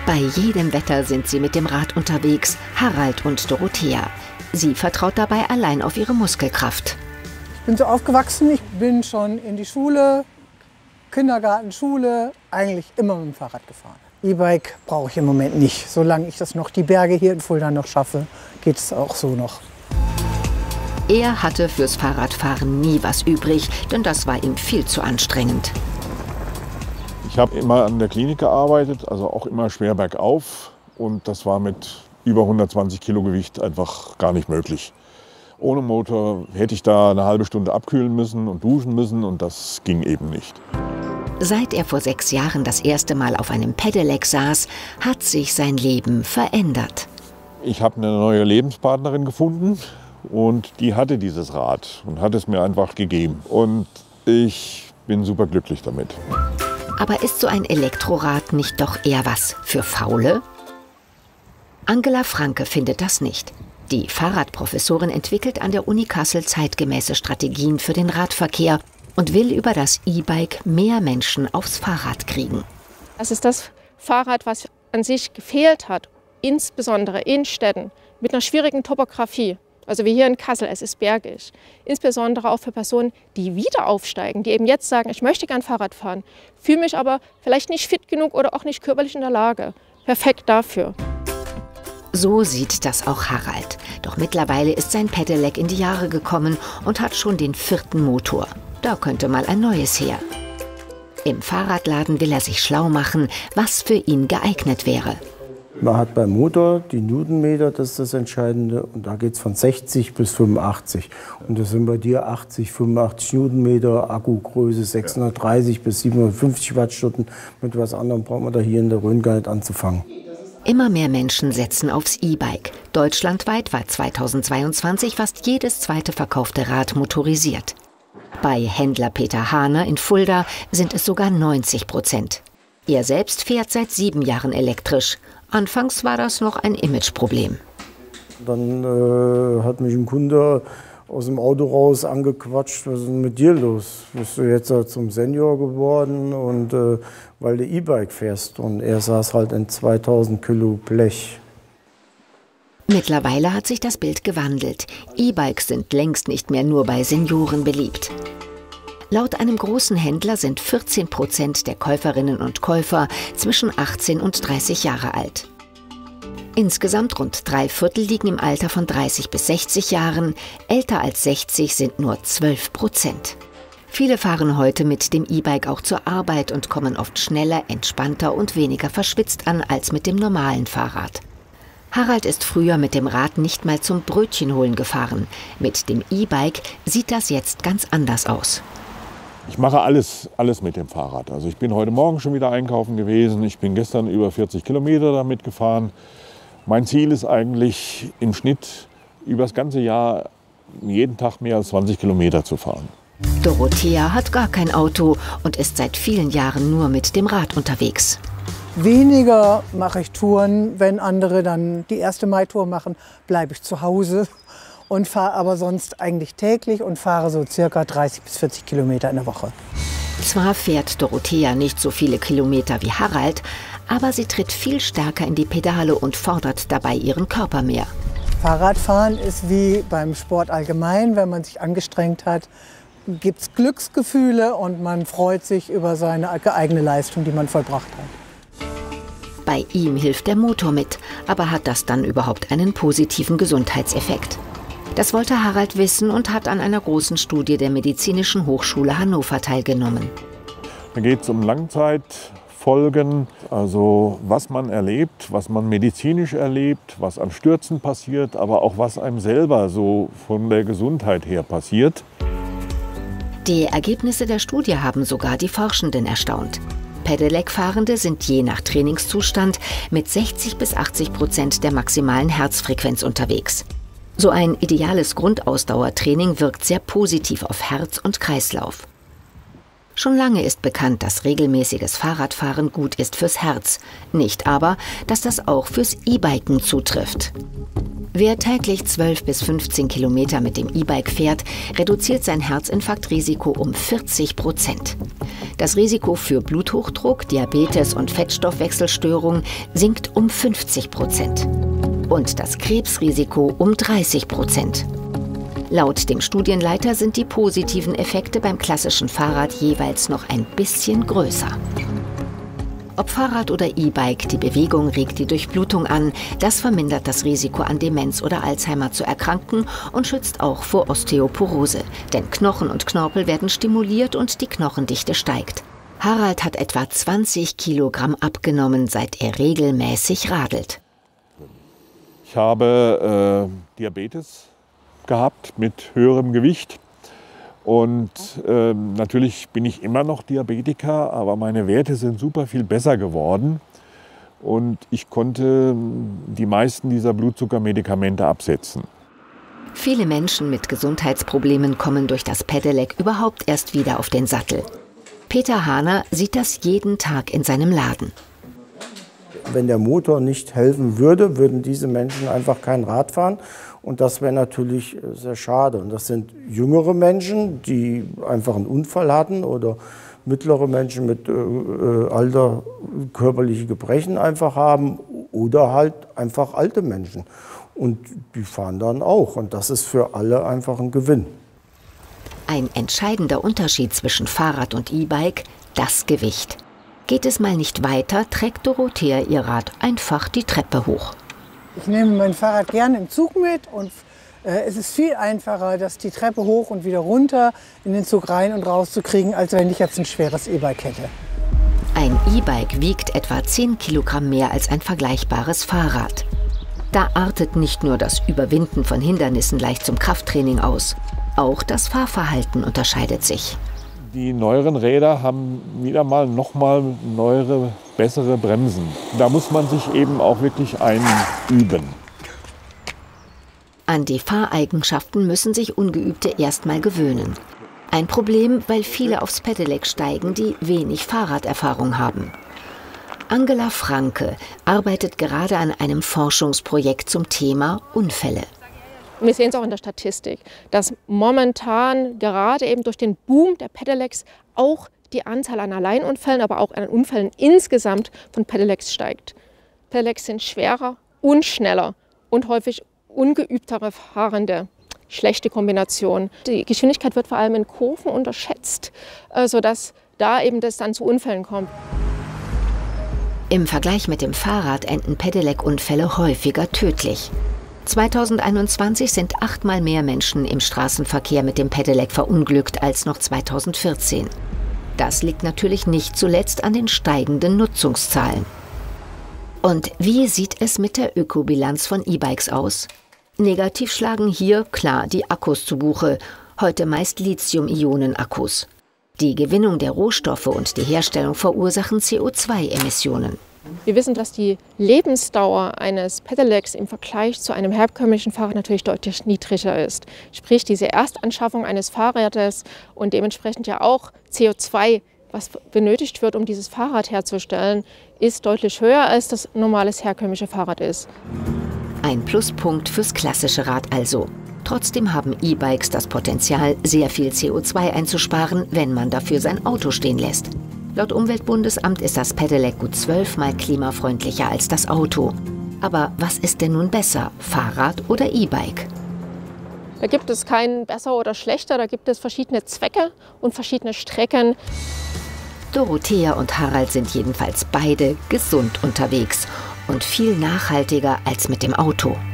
Bei jedem Wetter sind sie mit dem Rad unterwegs, Harald und Dorothea. Sie vertraut dabei allein auf ihre Muskelkraft. Ich bin so aufgewachsen, ich bin schon in die Schule, Kindergarten, Schule, eigentlich immer mit dem Fahrrad gefahren. E-Bike brauche ich im Moment nicht. Solange ich das noch die Berge hier in Fulda noch schaffe, geht es auch so noch. Er hatte fürs Fahrradfahren nie was übrig, denn das war ihm viel zu anstrengend. Ich habe immer an der Klinik gearbeitet, also auch immer schwer bergauf. Und das war mit über 120 Kilo Gewicht einfach gar nicht möglich. Ohne Motor hätte ich da eine halbe Stunde abkühlen müssen und duschen müssen und das ging eben nicht. Seit er vor 6 Jahren das erste Mal auf einem Pedelec saß, hat sich sein Leben verändert. Ich habe eine neue Lebenspartnerin gefunden und die hatte dieses Rad und hat es mir einfach gegeben. Und ich bin super glücklich damit. Aber ist so ein Elektrorad nicht doch eher was für Faule? Angela Franke findet das nicht. Die Fahrradprofessorin entwickelt an der Uni Kassel zeitgemäße Strategien für den Radverkehr und will über das E-Bike mehr Menschen aufs Fahrrad kriegen. Das ist das Fahrrad, was an sich gefehlt hat, insbesondere in Städten mit einer schwierigen Topografie. Also wie hier in Kassel, es ist bergig. Insbesondere auch für Personen, die wieder aufsteigen, die eben jetzt sagen, ich möchte gern Fahrrad fahren, fühle mich aber vielleicht nicht fit genug oder auch nicht körperlich in der Lage. Perfekt dafür. So sieht das auch Harald. Doch mittlerweile ist sein Pedelec in die Jahre gekommen und hat schon den 4. Motor. Da könnte mal ein neues her. Im Fahrradladen will er sich schlau machen, was für ihn geeignet wäre. Man hat beim Motor die Newtonmeter, das ist das Entscheidende. Und da geht es von 60 bis 85. Und das sind bei dir 80, 85 Newtonmeter, Akkugröße 630 bis 750 Wattstunden. Mit was anderem braucht man da hier in der Rhön gar nicht anzufangen. Immer mehr Menschen setzen aufs E-Bike. Deutschlandweit war 2022 fast jedes zweite verkaufte Rad motorisiert. Bei Händler Peter Hahner in Fulda sind es sogar 90%. Er selbst fährt seit 7 Jahren elektrisch. Anfangs war das noch ein Imageproblem. Dann hat mich ein Kunde aus dem Auto raus angequatscht, was ist denn mit dir los? Bist du jetzt zum Senior geworden und weil du E-Bike fährst? Und er saß halt in 2000 Kilo Blech. Mittlerweile hat sich das Bild gewandelt. E-Bikes sind längst nicht mehr nur bei Senioren beliebt. Laut einem großen Händler sind 14% der Käuferinnen und Käufer zwischen 18 und 30 Jahre alt. Insgesamt rund 3/4 liegen im Alter von 30 bis 60 Jahren, älter als 60 sind nur 12%. Viele fahren heute mit dem E-Bike auch zur Arbeit und kommen oft schneller, entspannter und weniger verschwitzt an als mit dem normalen Fahrrad. Harald ist früher mit dem Rad nicht mal zum Brötchenholen gefahren. Mit dem E-Bike sieht das jetzt ganz anders aus. Ich mache alles mit dem Fahrrad. Also ich bin heute Morgen schon wieder einkaufen gewesen. Ich bin gestern über 40 Kilometer damit gefahren. Mein Ziel ist eigentlich im Schnitt über das ganze Jahr jeden Tag mehr als 20 Kilometer zu fahren. Dorothea hat gar kein Auto und ist seit vielen Jahren nur mit dem Rad unterwegs. Weniger mache ich Touren. Wenn andere dann die 1. Mai-Tour machen, bleibe ich zu Hause und fahre aber sonst eigentlich täglich und fahre so circa 30 bis 40 Kilometer in der Woche. Zwar fährt Dorothea nicht so viele Kilometer wie Harald, aber sie tritt viel stärker in die Pedale und fordert dabei ihren Körper mehr. Fahrradfahren ist wie beim Sport allgemein. Wenn man sich angestrengt hat, gibt es Glücksgefühle und man freut sich über seine eigene Leistung, die man vollbracht hat. Bei ihm hilft der Motor mit, aber hat das dann überhaupt einen positiven Gesundheitseffekt? Das wollte Harald wissen und hat an einer großen Studie der Medizinischen Hochschule Hannover teilgenommen. Da geht es um Langzeitfolgen, also was man erlebt, was man medizinisch erlebt, was an Stürzen passiert, aber auch was einem selber so von der Gesundheit her passiert. Die Ergebnisse der Studie haben sogar die Forschenden erstaunt. Pedelec-Fahrende sind je nach Trainingszustand mit 60 bis 80% der maximalen Herzfrequenz unterwegs. So ein ideales Grundausdauertraining wirkt sehr positiv auf Herz und Kreislauf. Schon lange ist bekannt, dass regelmäßiges Fahrradfahren gut ist fürs Herz. Nicht aber, dass das auch fürs E-Biken zutrifft. Wer täglich 12 bis 15 Kilometer mit dem E-Bike fährt, reduziert sein Herzinfarktrisiko um 40%. Das Risiko für Bluthochdruck, Diabetes und Fettstoffwechselstörungen sinkt um 50%. Und das Krebsrisiko um 30%. Laut dem Studienleiter sind die positiven Effekte beim klassischen Fahrrad jeweils noch ein bisschen größer. Ob Fahrrad oder E-Bike, die Bewegung regt die Durchblutung an. Das vermindert das Risiko, an Demenz oder Alzheimer zu erkranken und schützt auch vor Osteoporose. Denn Knochen und Knorpel werden stimuliert und die Knochendichte steigt. Harald hat etwa 20 Kilogramm abgenommen, seit er regelmäßig radelt. Ich habe Diabetes gehabt mit höherem Gewicht. Und natürlich bin ich immer noch Diabetiker, aber meine Werte sind super viel besser geworden. Und ich konnte die meisten dieser Blutzuckermedikamente absetzen. Viele Menschen mit Gesundheitsproblemen kommen durch das Pedelec überhaupt erst wieder auf den Sattel. Peter Hahner sieht das jeden Tag in seinem Laden. Wenn der Motor nicht helfen würde, würden diese Menschen einfach kein Rad fahren. Und das wäre natürlich sehr schade. Und das sind jüngere Menschen, die einfach einen Unfall hatten oder mittlere Menschen mit Alter, körperliche Gebrechen einfach haben oder halt einfach alte Menschen. Und die fahren dann auch. Und das ist für alle einfach ein Gewinn. Ein entscheidender Unterschied zwischen Fahrrad und E-Bike, das Gewicht. Geht es mal nicht weiter, trägt Dorothea ihr Rad einfach die Treppe hoch. Ich nehme mein Fahrrad gerne im Zug mit und es ist viel einfacher, das die Treppe hoch und wieder runter in den Zug rein und raus zu kriegen, als wenn ich jetzt ein schweres E-Bike hätte. Ein E-Bike wiegt etwa 10 Kilogramm mehr als ein vergleichbares Fahrrad. Da artet nicht nur das Überwinden von Hindernissen leicht zum Krafttraining aus, auch das Fahrverhalten unterscheidet sich. Die neueren Räder haben wieder mal nochmal neuere, bessere Bremsen. Da muss man sich eben auch wirklich einüben. An die Fahreigenschaften müssen sich Ungeübte erstmal gewöhnen. Ein Problem, weil viele aufs Pedelec steigen, die wenig Fahrraderfahrung haben. Angela Franke arbeitet gerade an einem Forschungsprojekt zum Thema Unfälle. Wir sehen es auch in der Statistik, dass momentan gerade eben durch den Boom der Pedelecs auch die Anzahl an Alleinunfällen, aber auch an Unfällen insgesamt von Pedelecs steigt. Pedelecs sind schwerer und schneller und häufig ungeübtere Fahrende. Schlechte Kombination. Die Geschwindigkeit wird vor allem in Kurven unterschätzt, sodass da eben das dann zu Unfällen kommt. Im Vergleich mit dem Fahrrad enden Pedelec-Unfälle häufiger tödlich. 2021 sind 8-mal mehr Menschen im Straßenverkehr mit dem Pedelec verunglückt als noch 2014. Das liegt natürlich nicht zuletzt an den steigenden Nutzungszahlen. Und wie sieht es mit der Ökobilanz von E-Bikes aus? Negativ schlagen hier klar die Akkus zu Buche, heute meist Lithium-Ionen-Akkus. Die Gewinnung der Rohstoffe und die Herstellung verursachen CO2-Emissionen. Wir wissen, dass die Lebensdauer eines Pedelecs im Vergleich zu einem herkömmlichen Fahrrad natürlich deutlich niedriger ist. Sprich, diese Erstanschaffung eines Fahrrades und dementsprechend ja auch CO2, was benötigt wird, um dieses Fahrrad herzustellen, ist deutlich höher, als das normales herkömmliche Fahrrad ist. Ein Pluspunkt fürs klassische Rad also. Trotzdem haben E-Bikes das Potenzial, sehr viel CO2 einzusparen, wenn man dafür sein Auto stehen lässt. Laut Umweltbundesamt ist das Pedelec gut 12-mal klimafreundlicher als das Auto. Aber was ist denn nun besser, Fahrrad oder E-Bike? Da gibt es kein besser oder schlechter, da gibt es verschiedene Zwecke und verschiedene Strecken. Dorothea und Harald sind jedenfalls beide gesund unterwegs und viel nachhaltiger als mit dem Auto.